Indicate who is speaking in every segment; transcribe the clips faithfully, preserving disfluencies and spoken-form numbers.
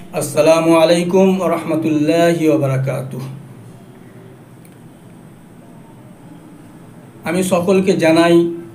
Speaker 1: আসসালামু আলাইকুম ওয়া রাহমাতুল্লাহি ওয়া বারাকাতুহু। আমি সকলকে জানাই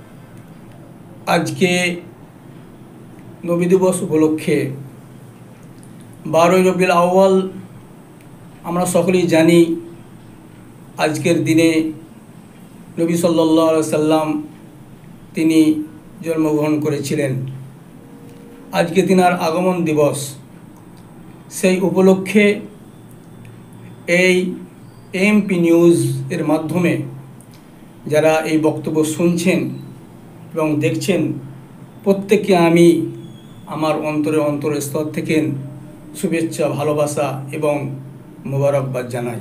Speaker 1: আজকে নবী দিবস উপলক্ষে বারোই রবিউল আউয়াল। আমরা সকলেই জানি আজকের দিনে নবী সাল্লাল্লাহু আলাইহি সাল্লাম তিনি জন্মগ্রহণ করেছিলেন। আজকে তিনার আগমন দিবস, সেই উপলক্ষে এই এএমপি নিউজ এর মাধ্যমে যারা এই বক্তব্য শুনছেন এবং দেখছেন, প্রত্যেককে আমি আমার অন্তরে অন্তরের স্তর থেকে শুভেচ্ছা, ভালোবাসা এবং মোবারকবাদ জানাই।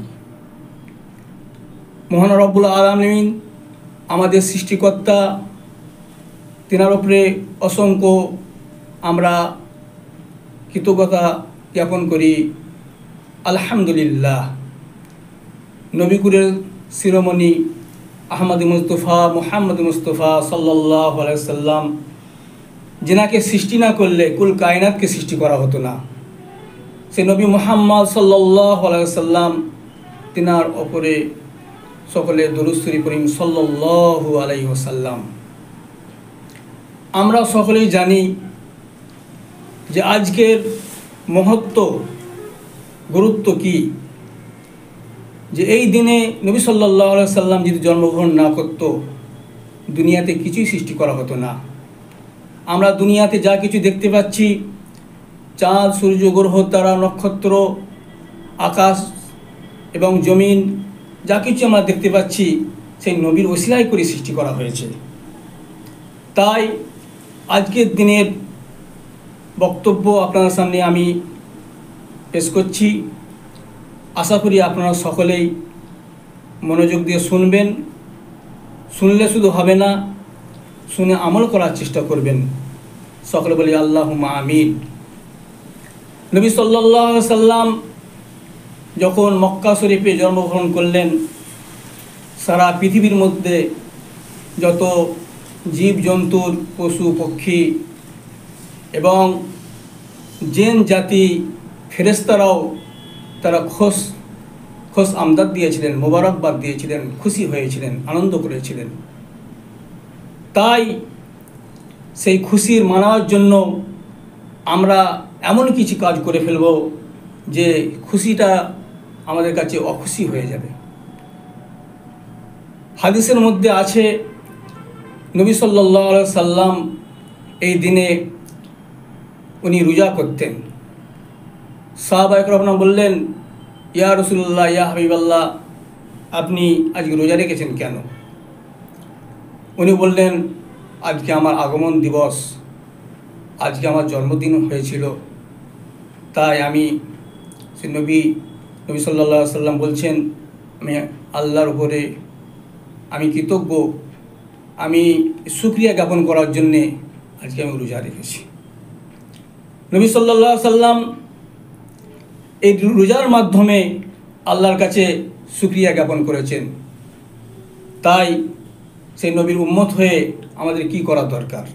Speaker 1: মহান রব্বুল আলামিন আমাদের সৃষ্টিকর্তা, তিনার উপরে অসংখ্য আমরা কৃতজ্ঞতা জ্ঞাপন করি। আলহামদুলিল্লাহ। নবীকুরের শিরোমণি আহমদ মুস্তফা মুহাম্মদ মুস্তফা সাল্লাল্লাহু আলাইহি সাল্লাম, যিনাকে সৃষ্টি না করলে কুল কায়নাতকে সৃষ্টি করা হতো না, সে নবী মুহাম্মদ সাল্লাল্লাহু আলাইহি সাল্লাম, তিনার ওপরে সকলে দরুদ শরীফ পড়ি সাল্লাল্লাহু আলাইহি ওয়াসাল্লাম। আমরা সকলেই জানি যে আজকের মহত্ব, গুরুত্ব কি, যে এই দিনে নবী সাল্লাল্লাহু আলাইহি সাল্লাম যদি জন্মগ্রহণ না করত, দুনিয়াতে কিছুই সৃষ্টি করা হতো না। আমরা দুনিয়াতে যা কিছু দেখতে পাচ্ছি, চাঁদ, সূর্য, গ্রহ, তারা, নক্ষত্র, আকাশ এবং জমিন, যা কিছু আমরা দেখতে পাচ্ছি, সেই নবীর ওসিলায় করে সৃষ্টি করা হয়েছে। তাই আজকের দিনের বক্তব্য আপনাদের সামনে আমি পেশ করছি। আশা করি আপনারা সকলেই মনোযোগ দিয়ে শুনবেন। শুনলে শুধু হবে না, শুনে আমল করার চেষ্টা করবেন। সকলে বলি আল্লাহুম্মা আমিন। নবী সাল্লাল্লাহু আলাইহি সাল্লাম যখন মক্কা শরীফে জন্মগ্রহণ করলেন, সারা পৃথিবীর মধ্যে যত জীবজন্তুর, পশু পক্ষী এবং জিন জাতি, ফেরেশতারাও তারা খোশ খোশ আমদাদ দিয়েছিলেন, মোবারকবাদ দিয়েছিলেন, খুশি হয়েছিলেন, আনন্দ করেছিলেন। তাই সেই খুশির মানার জন্য আমরা এমন কিছু কাজ করে ফেলব যে খুশিটা আমাদের কাছে অখুশি হয়ে যাবে। হাদিসের মধ্যে আছে, নবী সাল্লাল্লাহু আলাইহি সাল্লাম এই দিনে উনি রোজা করতেন। সাহাবায়ে কেরাম বললেন, ইয়া রাসূলুল্লাহ, ইয়া হাবিবাল্লাহ, আপনি আজকে রোজা রেখেছেন কেন? উনি বললেন, আজকে আমার আগমন দিবস, আজকে আমার জন্মদিন হয়েছিল, তাই আমি সে নবী নবী সাল্লাল্লাহু আলাইহি সাল্লাম বলছেন, আমি আল্লাহর উপরে আমি কৃতজ্ঞ, আমি শুকরিয়া জ্ঞাপন করার জন্যে আজকে আমি রোজা রেখেছি। নবী সাল্লাল্লাহু আলাইহি সাল্লাম এই রোজার মাধ্যমে আল্লাহর কাছে শুকরিয়া জ্ঞাপন করেছেন। তাই সেই নবীর উম্মত হয়ে আমাদের কি করা দরকার?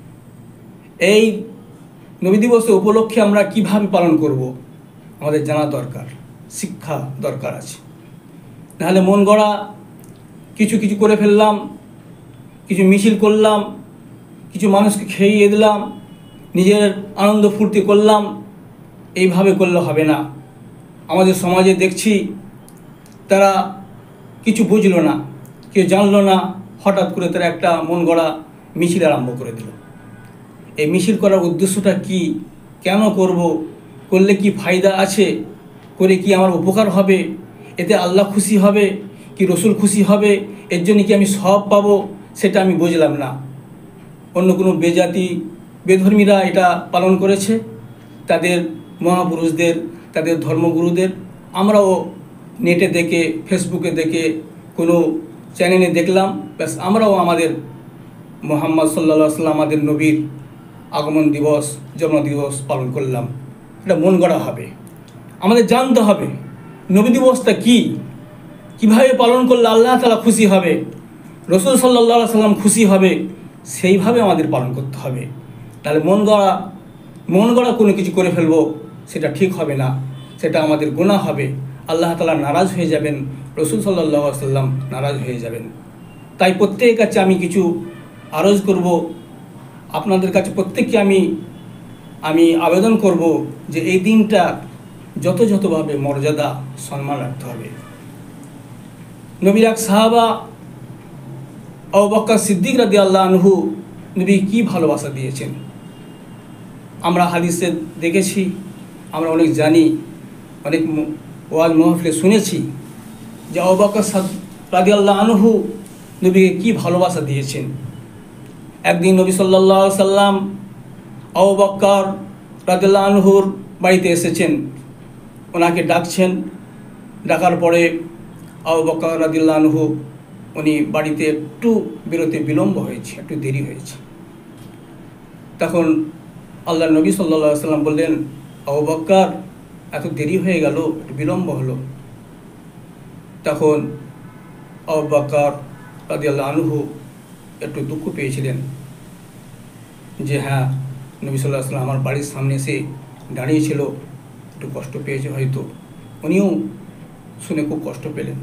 Speaker 1: এই নবী দিবসের উপলক্ষে আমরা কিভাবে পালন করব আমাদের জানা দরকার, শিক্ষা দরকার আছে। নাহলে মন গড়া কিছু কিছু করে ফেললাম, কিছু মিছিল করলাম, কিছু মানুষকে খেয়ে দিলাম, নিজের আনন্দ ফুর্তি করলাম, এইভাবে করলে হবে না। আমাদের সমাজে দেখছি তারা কিছু বুঝলো না, কেউ জানলো না, হঠাৎ করে তারা একটা মন গড়া মিছিল আরম্ভ করে দিল। এই মিছিল করার উদ্দেশ্যটা কি? কেন করব? করলে কি ফায়দা আছে? করে কি আমার উপকার হবে? এতে আল্লাহ খুশি হবে কি রসুল খুশি হবে? এর জন্য কি আমি সওয়াব পাবো? সেটা আমি বুঝলাম না। অন্য কোনো বেজাতি বেধর্মীরা এটা পালন করেছে, তাদের মহাপুরুষদের, তাদের ধর্মগুরুদের। আমরাও নেটে দেখে, ফেসবুকে দেখে, কোনো চ্যানেলে দেখলাম, ব্যাস আমরাও আমাদের মুহাম্মদ সাল্লাল্লাহু আলাইহি সাল্লাম, আমাদের নবীর আগমন দিবস, জন্মদিবস পালন করলাম। এটা মন গড়া হবে। আমাদের জানতে হবে নবী দিবসটা কী, কীভাবে পালন করলে আল্লাহ তাআলা খুশি হবে, রসুল সাল্লাল্লাহু আলাইহি সাল্লাম খুশি হবে, সেইভাবে আমাদের পালন করতে হবে। তাহলে মন গড়া মন গড়া কোনো কিছু করে ফেলবো, সেটা ঠিক হবে না, সেটা আমাদের গুনাহ হবে, আল্লাহ তাআলা নারাজ হয়ে যাবেন, রাসূল সাল্লাল্লাহু আলাইহি ওয়াসাল্লাম নারাজ হয়ে যাবেন। তাই প্রত্যেকের কাছে আমি কিছু আরজ করব, আপনাদের কাছে প্রত্যেককে আমি আমি আবেদন করব যে এই দিনটা যথাযথভাবে মর্যাদা সম্মান রাখতে হবে। নবীর এক সাহাবা আবু বকর সিদ্দিক রাদিয়াল্লাহু আনহু নবী কি ভালোবাসা দিয়েছেন আমরা হাদিসে দেখেছি, আমরা অনেক জানি, অনেক ওয়াজ মাহফিলে শুনেছি যে আবু বকর রাদিয়াল্লাহু আনহু নবীকে কি ভালোবাসা দিয়েছেন। একদিন নবী সাল্লাল্লাহু আলাইহি সাল্লাম আবু বকর রাদিয়াল্লাহু আনহুর বাড়িতে এসেছেন, ওনাকে ডাকছেন। ডাকার পরে আবু বকর রাদিয়াল্লাহু আনহু উনি বাড়িতে একটু বেরোতে বিলম্ব হয়েছে, একটু দেরি হয়েছে। তখন আল্লাহ নবী সাল্লাল্লাহু আলাইহি সাল্লাম বললেন, আবু বকর এত দেরি হয়ে গেল, একটু বিলম্ব হলো। তখন আবু বকর রাদিয়াল্লাহু আনহু একটু দুঃখ পেয়েছিলেন যে হ্যাঁ, নবী সাল্লাল্লাহু আলাইহি সাল্লাম আমার বাড়ির সামনে এসে দাঁড়িয়েছিল, একটু কষ্ট পেয়েছে হয়তো, উনিও শুনে খুব কষ্ট পেলেন।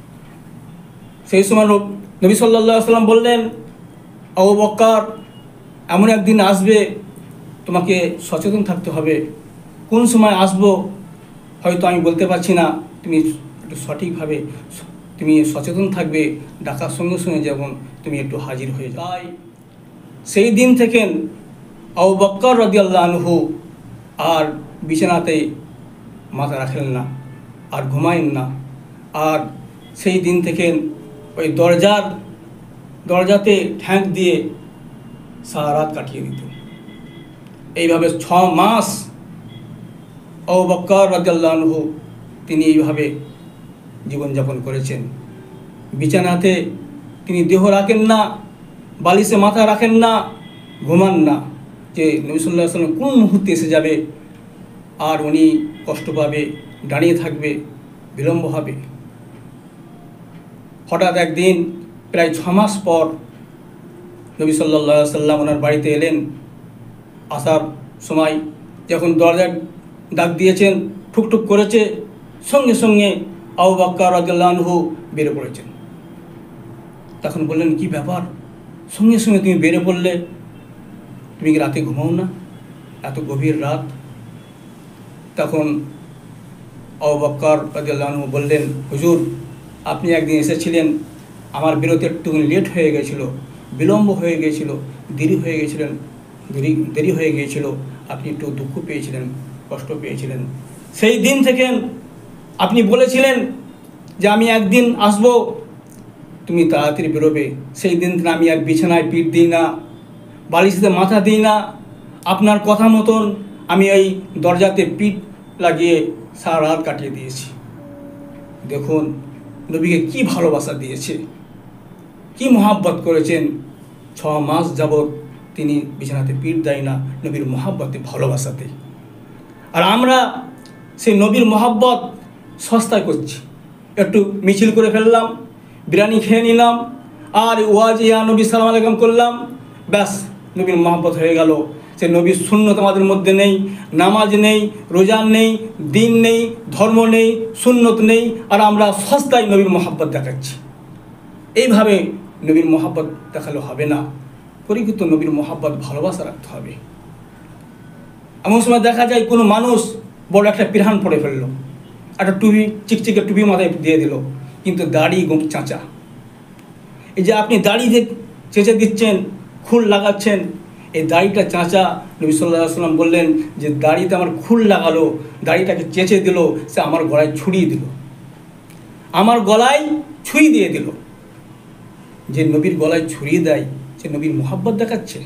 Speaker 1: সেই সময় নবী সাল্লাল্লাহু আলাইহি সাল্লাম বললেন, আবু বকর এমন একদিন আসবে, তোমাকে সচেতন থাকতে হবে। কোন সময় আসবো হয়তো আমি বলতে পারছি না, তুমি একটু সঠিকভাবে তুমি সচেতন থাকবে, ডাকার সঙ্গে সঙ্গে যেমন তুমি একটু হাজির হয়ে যাও। তাই সেই দিন থেকে আবু বকর রাদিয়াল্লাহু আনহু আর বিছানাতে মাথা রাখেন না, আর ঘুমায়েন না, আর সেই দিন থেকে ওই দরজার দরজাতে ঠ্যাং দিয়ে সারা রাত কাটিয়ে দিত। এইভাবে ছ মাস আবু বকর রাদিয়াল্লাহু আনহু তিনি এইভাবে জীবনযাপন করেছেন। বিছানাতে তিনি দেহ রাখেন না, বালিশে মাথা রাখেন না, ঘুমান না, যে নবী সাল্লাল্লাহু আলাইহি ওয়াসাল্লাম কোন মুহূর্তে এসে যাবে আর উনি কষ্ট পাবে, দাঁড়িয়ে থাকবে, বিলম্ব হবে। হঠাৎ একদিন প্রায় ছ মাস পর নবী সাল্লাল্লাহু আলাইহি ওয়াসাল্লাম ওনার বাড়িতে এলেন। আসার সময় যখন দরজায় ডাক দিয়েছেন, ঠুকঠুক করেছে, সঙ্গে সঙ্গে আবু বকর রাদিয়াল্লাহু আনহু বেরিয়ে পড়েছেন। তখন বললেন, কি ব্যাপার, সঙ্গে সঙ্গে তুমি বেরিয়ে পড়লে, তুমি কি রাতে ঘুমাও না, এত গভীর রাত? তখন আবু বকর রাদিয়াল্লাহু আনহু বললেন, হুজুর আপনি একদিন এসেছিলেন, আমার বেরোতে একটু লেট হয়ে গেছিল, বিলম্ব হয়ে গিয়েছিল, দেরি হয়ে গিয়েছিলেন দেরি দেরি হয়ে গিয়েছিল, আপনি একটু দুঃখ পেয়েছিলেন, কষ্ট পেয়েছিলেন। সেই দিন থেকে আপনি বলেছিলেন যে আমি একদিন আসবো, তুমি তাড়াতাড়ি বেরোবে। সেই দিন থেকে আমি আর বিছানায় পিঠ দিই না, বালিশে মাথা দিই না, আপনার কথা মতন আমি এই দরজাতে পিঠ লাগিয়ে সারা রাত কাটিয়ে দিয়েছি। দেখুন নবীকে কি ভালোবাসা দিয়েছে, কি মহাব্বত করেছেন। ছ মাস যাবৎ তিনি বিছানাতে পিঠ দেয় না, নবীর মহাব্বতে, ভালোবাসাতে। আর আমরা সেই নবীর মহাব্বত সস্তায় করছি, একটু মিছিল করে ফেললাম, বিরিয়ানি খেয়ে নিলাম, আর ওয়াজ ইয়া নবী সালাম আলাইকুম করলাম, ব্যাস নবীর মহাব্বত হয়ে গেল। সে নবীর সুন্নত আমাদের মধ্যে নেই, নামাজ নেই, রোজা নেই, দিন নেই, ধর্ম নেই, সুন্নত নেই, আর আমরা সস্তায় নবীর মহাব্বত দেখাচ্ছি। এইভাবে নবীর মহাব্বত দেখালে হবে না, পরিকৃত নবীর মহাব্বত ভালোবাসা রাখতে হবে। এমন সময় দেখা যায় কোনো মানুষ বড় একটা পিরহান পরে ফেললো, একটা টুপি, চিকচিকে টুপি মাথায় দিয়ে দিল, কিন্তু দাড়ি গোপ চাঁচা। এই যে আপনি দাড়ি যে চেঁচে দিচ্ছেন, খুল লাগাচ্ছেন, এই দাড়িটা চাঁচা। নবী সাল্লাল্লাহু আলাইহি ওয়াসাল্লাম বললেন যে দাড়িতে আমার খুল লাগালো, দাড়িটাকে চেঁচে দিল, সে আমার গলায় ছুরিয়ে দিল, আমার গলায় ছুরি দিয়ে দিল। যে নবীর গলায় ছুরিয়ে দেয় সে নবীর মোহাব্বত দেখাচ্ছে।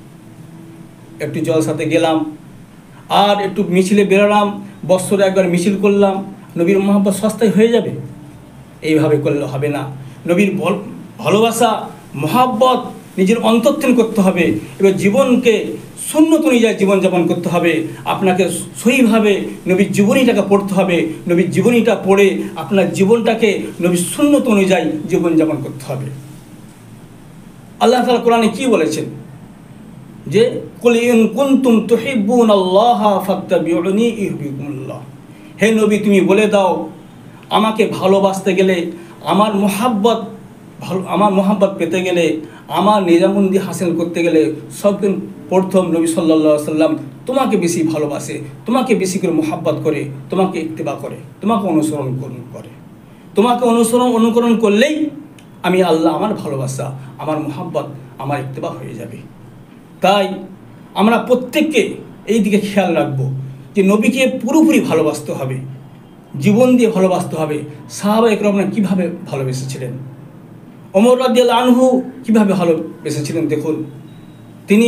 Speaker 1: একটু জলসাতে গেলাম, আর একটু মিছিলে বেরোলাম, বৎসরে একবার মিছিল করলাম, নবীর মোহাব্বত সস্তায় হয়ে যাবে? এইভাবে করলে হবে না। নবীর ভালোবাসা, মোহাব্বত নিজের অন্তর্ধান করতে হবে। এবার জীবনকে সুন্নত অনুযায়ী জীবনযাপন করতে হবে। আপনাকে সহিভাবে নবীর জীবনীটাকে পড়তে হবে। নবীর জীবনীটা পড়ে আপনার জীবনটাকে নবীর সুন্নত অনুযায়ী জীবনযাপন করতে হবে। আল্লাহ তাআলা কোরআনে কি বলেছেন? যে কুল ইন কুনতুম তুহিব্বুনাল্লাহা ফাত্তাবিউনি ইউহিব্বুকুমুল্লাহ, হে নবী তুমি বলে দাও আমাকে ভালোবাসতে গেলে, আমার মোহাব্বত ভালো আমার মোহাব্বত পেতে গেলে, আমার নিজামন্দি হাসিল করতে গেলে সবদিন প্রথম নবী সাল্লাল্লাহু আলাইহি সাল্লাম তোমাকে বেশি ভালোবাসে, তোমাকে বেশি করে মোহাব্বত করে, তোমাকে ইত্তেবা করে, তোমাকে অনুসরণ করে। তোমাকে অনুসরণ অনুকরণ করলেই আমি আল্লাহ আমার ভালোবাসা, আমার মোহাব্বত, আমার ইত্তেবা হয়ে যাবে। তাই আমরা প্রত্যেককে এই দিকে খেয়াল রাখবো যে নবীকে পুরোপুরি ভালোবাসতে হবে, জীবন দিয়ে ভালোবাসতে হবে। সাহাবা একরামরা কীভাবে ভালোবেসেছিলেন, ওমর রাদিয়াল্লাহু আনহু কীভাবে ভালোবেসেছিলেন দেখুন। তিনি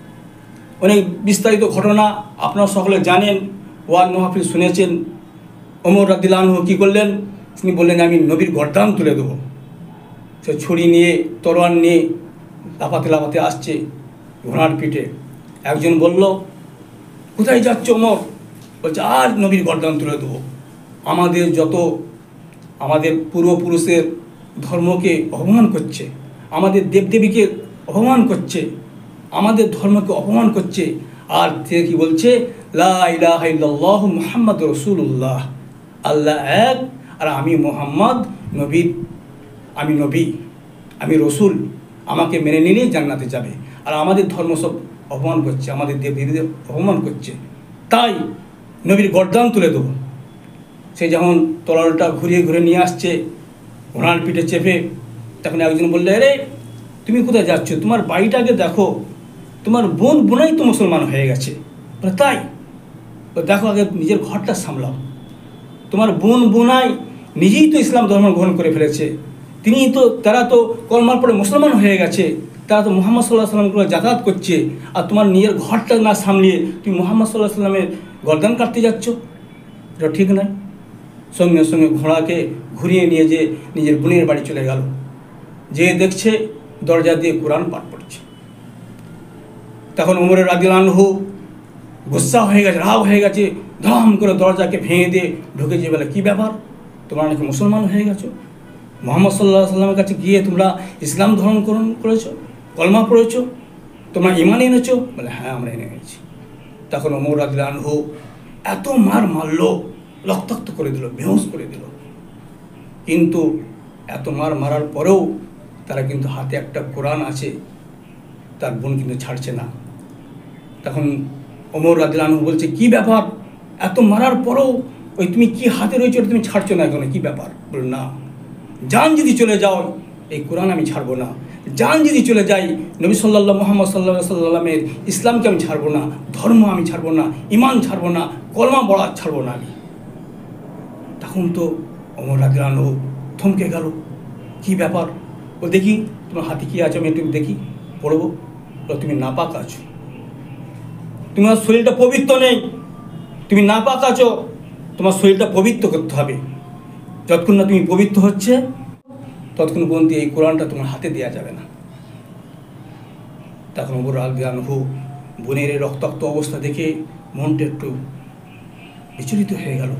Speaker 1: অনেক বিস্তারিত ঘটনা আপনারা সকলে জানেন, ওয়াজ মাহফিল শুনেছেন। ওমর রাদিয়াল্লাহু আনহু কী করলেন, তিনি বললেন আমি নবীর গর্দান তুলে দেবো। সে ছুরি নিয়ে তরোয়ার নিয়ে লাফাতে লাফাতে আসছে ঘোড়ার পিঠে। একজন বলল কোথায় যাচ্ছ ওমর? বলছে আর নবীর গর্দান তুলে দেবো। আমাদের যত আমাদের পূর্বপুরুষের ধর্মকে অপমান করছে, আমাদের দেবদেবীকে অপমান করছে, আমাদের ধর্মকে অপমান করছে, আর সে কি বলছে লা ইলাহা ইল্লাল্লাহু মুহাম্মাদুর রাসূলুল্লাহ, আল্লাহ এক আর আমি মুহাম্মদ নবী, আমি নবী, আমি রসুল, আমাকে মেনে নিলেই জান্নাতে যাবে। আর আমাদের ধর্ম সব অপমান করছে, আমাদের দেবদেবীদের অপমান করছে, তাই নবীর গর্দান তুলে দেবো। সে যখন তলোয়ারটা ঘুরিয়ে ঘুরে নিয়ে আসছে ঘোড়ার পিঠে চেপে, তখন একজন বললে আরে তুমি কোথায় যাচ্ছ, তোমার বাড়িটাকে দেখো, তোমার বোন বোনাই তো মুসলমান হয়ে গেছে। বলে তাই? দেখো আগে নিজের ঘরটা সামলাও, তোমার বোন বোনাই নিজেই তো ইসলাম ধর্ম গ্রহণ করে ফেলেছে, তিনি তো তারা তো কলমার পরে মুসলমান হয়ে গেছে, তারা তো মুহাম্মদ সাল্লাল্লাহু আলাইহি সাল্লামকে যাতায়াত করছে, আর তোমার নিজের ঘরটা না সামলিয়ে তুমি মুহাম্মদ সাল্লাল্লাহু আলাইহি সাল্লামের গর্দান কাটতে যাচ্ছ, এটা ঠিক নয়। সঙ্গে সঙ্গে ঘোড়াকে ঘুরিয়ে নিয়ে যে নিজের বোনের বাড়ি চলে গেল, যে দেখছে দরজা দিয়ে কোরআন পাঠ পড়ছে। তখন ওমর রাদিয়াল্লাহু আনহু গুসা হয়ে গেছে, রাগ হয়ে গেছে, ধাম করে দরজাকে ভেঙে দিয়ে ঢুকে যে বলে কী ব্যাপার, তোমরা নাকি মুসলমান হয়ে গেছো, মুহাম্মদ সাল্লাল্লাহু আলাইহি সাল্লামের কাছে গিয়ে তোমরা ইসলাম ধর্ম গ্রহণ করেছো, কলমা পড়েছো, তোমরা ঈমান এনেছো? বলে হ্যাঁ আমরা এনে এনেছি। তখন ওমর রাদিয়াল্লাহু আনহু এত মার মারলো, রক্তাক্ত করে দিল, বেহুশ করে দিল। কিন্তু এত মার মারার পরেও তারা কিন্তু হাতে একটা কোরআন আছে, তার বোন কিন্তু ছাড়ছে না। তখন ওমর রাদিয়াল্লাহু আনহু বলছে কি ব্যাপার, এত মারার পরেও ওই তুমি কি হাতে রয়েছে ওটা তুমি ছাড়ছো না এখন, কি ব্যাপার? বল না, জান যদি চলে যাও এই কোরআন আমি ছাড়বো না, জান যদি চলে যাই নবী সাল্লাল্লাহু মুহাম্মদ সাল্লাল্লাহু আলাইহি সাল্লামের ইসলামকে আমি ছাড়বো না, ধর্ম আমি ছাড়বো না, ঈমান ছাড়বো না, কলমা পড়া ছাড়বো না আমি। তখন তো ওমর রাদিয়াল্লাহু আনহু থমকে গেল, কি ব্যাপার? ও দেখি তোমার হাতে কি আছে, আমি একটু দেখি, পড়বো। তুমি নাপাক আছো, তোমার শরীরটা পবিত্র নেই, তুমি নাপাক আছো, তোমার শরীরটা পবিত্র করতে হবে। যতক্ষণ না তুমি পবিত্র হচ্ছে ততক্ষণ পর্যন্ত এই কোরআনটা তোমার হাতে দেওয়া যাবে না। তখন ওমর রাদিয়াল্লাহু আনহু বোনের এই রক্তাক্ত অবস্থা দেখে মনটা একটু বিচলিত হয়ে গেল,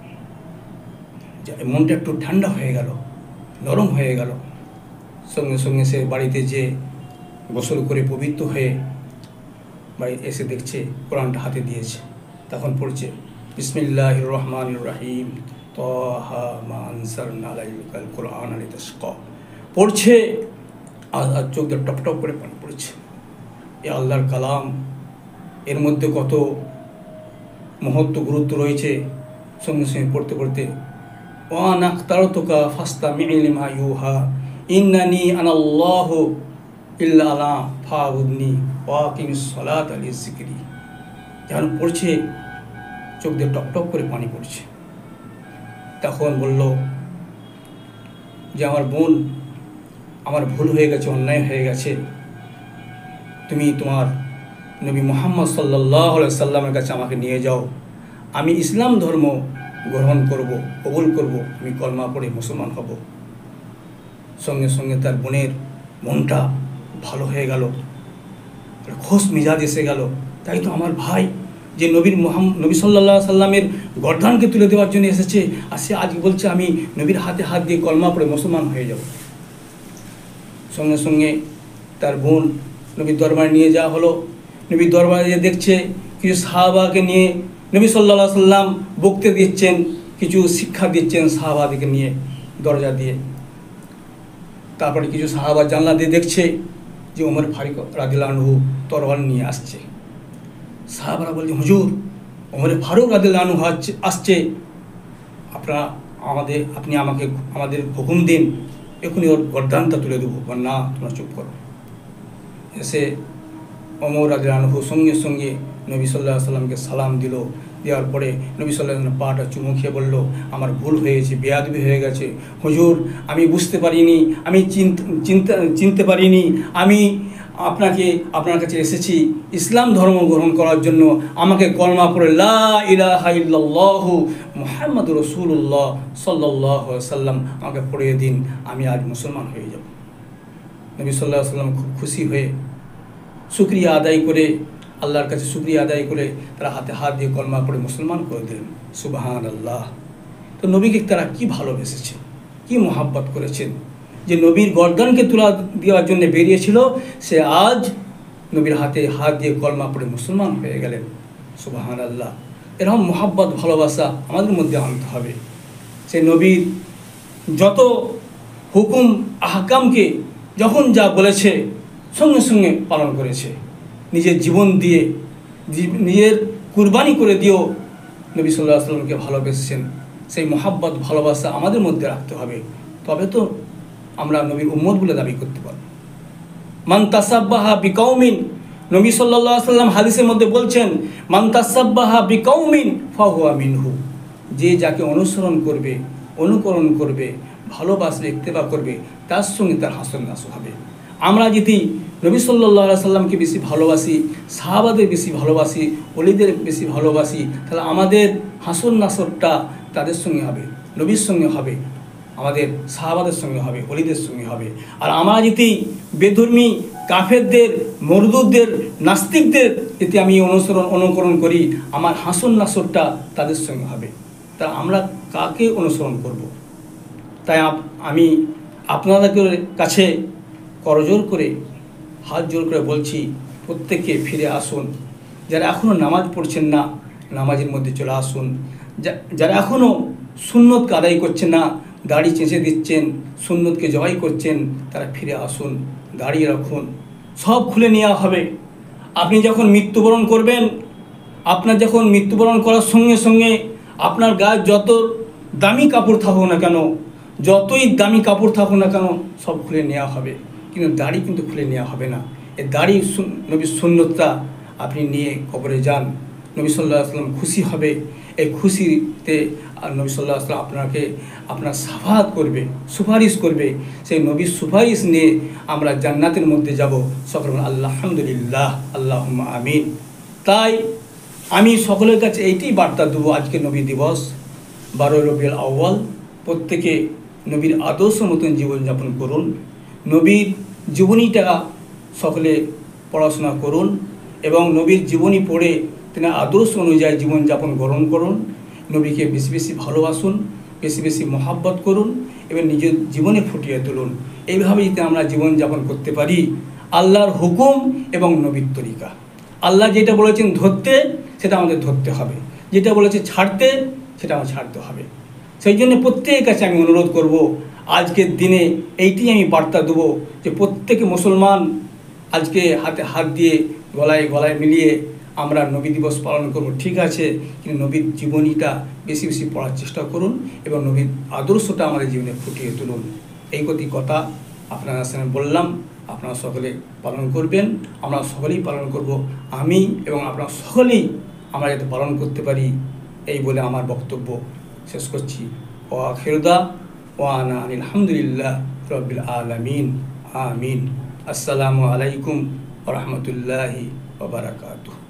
Speaker 1: মনটা একটু ঠান্ডা হয়ে গেল, নরম হয়ে গেল। সঙ্গে সঙ্গে সে বাড়িতে যে গোসল করে পবিত্র হয়ে বাড়ি এসে দেখছে কোরআনটা হাতে দিয়েছে। তখন পড়ছে বিসমিল্লাহির রহমানির রহিম তাহা মা আনজালনা আলাইকাল কুরআনা লিতাশকা, পড়ছে আর চোখ দিয়ে টপ টপ করে পানি পড়ছে। এ আল্লাহর কালাম, এর মধ্যে কত মহত্ব গুরুত্ব রয়েছে। সঙ্গে সঙ্গে পড়তে পড়তে ওয়া নাখতারতুকা ফাসতামি' লিমা ইউহা ইন্নানি আনাল্লাহু ইল্লা আলা ফাবুদনি ওয়া আকিমিস সালাতা লিযিকরি। যখন পড়ছে চোখ দিয়ে টপ টপ করে পানি পড়ছে। তখন বলল যে আমার বোন, আমার ভুল হয়ে গেছে, অন্যায় হয়ে গেছে, তুমি তোমার নবী মুহাম্মদ সাল্লাল্লাহু আলাইহি সাল্লামের কাছে আমাকে নিয়ে যাও, আমি ইসলাম ধর্ম গ্রহণ করব, কবুল করব, আমি কলমা পড়ে মুসলমান হব। সঙ্গে সঙ্গে তার বোনের মনটা ভালো হয়ে গেল, খোশ মিজাজ এসে গেল। তাই তো আমার ভাই যে নবীর মুহাম্মদ নবী সাল্লাল্লাহু আলাইহি সাল্লামের গর্দানকে তুলে দেওয়ার জন্য এসেছে, আর সে আজ বলছে আমি নবীর হাতে হাত দিয়ে কলমা পড়ে মুসলমান হয়ে যাব। সঙ্গে সঙ্গে তার বোন নবীর দরবারে নিয়ে যাওয়া হলো। নবীর দরবারে দেখছে কিছু সাহাবাকে নিয়ে নবী সাল্লাল্লাহু আলাইহি সাল্লাম বক্তৃতা দিচ্ছেন, কিছু শিক্ষা দিচ্ছেন সাহাবাদেরকে নিয়ে দরজা দিয়ে। তারপরে কিছু সাহাবা জানলা দিয়ে দেখছে যে ওমর ফারুক রাদিয়াল্লাহু আনহু তরবারি নিয়ে আসছে। সাহাবারা বলছে, হুজুর ওমর ফারুক রাদিয়াল্লাহু আনহু আসছে, আপনারা আমাদের আপনি আমাকে আমাদের হুকুম দিন, এখনই ওর গর্দানটা তুলে দেবো। না, তোমরা চুপ করো। এসে ওমর রাদিয়াল্লাহু আনহু সঙ্গে সঙ্গে নবী সাল্লাল্লাহু আলাইহি সাল্লামকে সালাম দিল। দেওয়ার পরে নবী সাল্লাল্লাহু আলাইহি সাল্লাম পাটা চুমু খেয়ে বলল, আমার ভুল হয়েছে, বেয়াদবি হয়ে গেছে হুজুর, আমি বুঝতে পারিনি, আমি চিন্তা চিনতে পারিনি, আমি আপনাকে আপনার কাছে এসেছি ইসলাম ধর্ম গ্রহণ করার জন্য, আমাকে কলমা পড়ে লা ইলাহা ইল্লাল্লাহু মুহাম্মাদুর রাসূলুল্লাহ সাল্লাল্লাহু আলাইহি সাল্লাম আমাকে পড়িয়ে দিন, আমি আজ মুসলমান হয়ে যাব। নবী সাল্লাল্লাহু আলাইহি সাল্লাম খুব খুশি হয়ে শুকরিয়া আদায় করে, আল্লাহর কাছে শুকরিয়া আদায় করে তারা হাতে হাত দিয়ে কলমা পড়ে মুসলমান করে দিলেন। সুবহানাল্লাহ। তো নবীকে তারা কি ভালোবেসেছেন, কি মোহাব্বত করেছেন, যে নবীর গর্দানকে তুলা দেওয়ার জন্য বেরিয়েছিল, সে আজ নবীর হাতে হাত দিয়ে কলমা পড়ে মুসলমান হয়ে গেলেন। সুবহানাল্লাহ। এরকম মোহাব্বত ভালোবাসা আমাদের মধ্যে আনতে হবে। সে নবীর যত হুকুম আহকামকে যখন যা বলেছে সঙ্গে সঙ্গে পালন করেছে, নিজের জীবন দিয়ে নিজের কুরবানি করে দিয়েও নবী সাল্লাল্লাহু আলাইহি সাল্লামকে ভালোবেসেছেন। সেই মোহাব্বত ভালোবাসা আমাদের মধ্যে রাখতে হবে, তবে তো আমরা নবীর উম্মত বলে দাবি করতে পারব। মান তাসাব্বাহা বিকাউমিন, নবী সাল্লাল্লাহু আলাইহি সাল্লাম হাদিসের মধ্যে বলছেন, মান তাসাব্বাহা বিকাউমিন ফাহুয়া মিনহু, যে যাকে অনুসরণ করবে, অনুকরণ করবে, ভালোবাসবে, ইত্তেবা করবে, তার সঙ্গে তার হাসন নাসর হবে। আমরা যদি নবী সাল্লাল্লাহু আলাইহি সাল্লামকে বেশি ভালোবাসি, সাহাবাদের বেশি ভালোবাসি, ওলিদের বেশি ভালোবাসি, তাহলে আমাদের হাসন নাসরটা তাদের সঙ্গে হবে, নবীর সঙ্গে হবে, আমাদের সাহাবাদের সঙ্গে হবে, ওলিদের সঙ্গে হবে। আর আমরা যদি বেধর্মী কাফেরদের, মরদুদদের, নাস্তিকদের যদি আমি অনুসরণ অনুকরণ করি, আমার হাসন নাসরটা তাদের সঙ্গে হবে। তা আমরা কাকে অনুসরণ করব? তাই আমি আপনাদের কাছে করজোর করে, হাত জোর করে বলছি, প্রত্যেককে ফিরে আসুন। যারা এখনও নামাজ পড়ছেন না, নামাজের মধ্যে চলে আসুন। যারা এখনও সুন্নতকে আদায় করছেন না, দাড়ি চেঁচে দিচ্ছেন, সুন্নতকে জবাই করছেন, তারা ফিরে আসুন, দাঁড়িয়ে রাখুন, সব খুলে নেওয়া হবে। আপনি যখন মৃত্যুবরণ করবেন, আপনার যখন মৃত্যুবরণ করার সঙ্গে সঙ্গে আপনার গায়ে যত দামি কাপড় থাকুক না কেন, যতই দামি কাপড় থাকুক না কেন, সব খুলে নেওয়া হবে, কিন্তু দাড়ি কিন্তু খুলে নেওয়া হবে না। এই দাড়ি নবীর সুন্নতটা আপনি নিয়ে কবরে যান, নবী সাল্লাল্লাহু আলাইহি সাল্লাম খুশি হবে। এই খুশিতে নবী সাল্লাল্লাহু আলাইহি সাল্লাম আপনাকে আপনার সাফাত করবে, সুপারিশ করবে। সেই নবীর সুপারিশ নিয়ে আমরা জান্নাতের মধ্যে যাব। সকলে আলহামদুলিল্লাহ, আল্লাহুম্মা আমিন। তাই আমি সকলের কাছে এইটাই বার্তা দেবো, আজকে নবী দিবস, বারোই রবিউল আউয়াল, প্রত্যেকে নবীর আদর্শ মতন জীবনযাপন করুন, নবীর জীবনীটা সকলে পড়াশোনা করুন এবং নবীর জীবনী পড়ে তিনি আদর্শ অনুযায়ী জীবনযাপন গ্রহণ করুন। নবীকে বেশি বেশি ভালোবাসুন, বেশি বেশি মহাব্বত করুন এবং নিজের জীবনে ফুটিয়ে তুলুন। এইভাবে যদি আমরা জীবনযাপন করতে পারি, আল্লাহর হুকুম এবং নবীর তরিকা, আল্লাহ যেটা বলেছেন ধরতে, সেটা আমাদের ধরতে হবে, যেটা বলেছে ছাড়তে, সেটা আমার ছাড়তে হবে। সেই জন্য প্রত্যেকের কাছে আমি অনুরোধ করব, আজকের দিনে এইটি আমি বার্তা দেবো যে প্রত্যেকে মুসলমান আজকে হাতে হাত দিয়ে গলায় গলায় মিলিয়ে আমরা নবী দিবস পালন করব, ঠিক আছে, কিন্তু নবীর জীবনীটা বেশি বেশি পড়ার চেষ্টা করুন এবং নবীর আদর্শটা আমাদের জীবনে ফুটিয়ে তুলুন। এই কটি কথা আপনারা সামনে বললাম, আপনারা সকলে পালন করবেন, আমরা সকলেই পালন করব। আমি এবং আপনারা সকলেই আমরা যাতে পালন করতে পারি, এই বলে আমার বক্তব্য শেষ করছি। ও আখিরুদা ওয়া আনা আলহামদুলিল্লাহ রাব্বিল আলামিন, আমিন। আসসালামু আলাইকুম ওয়া রাহমাতুল্লাহি ওয়া বারাকাতুহু।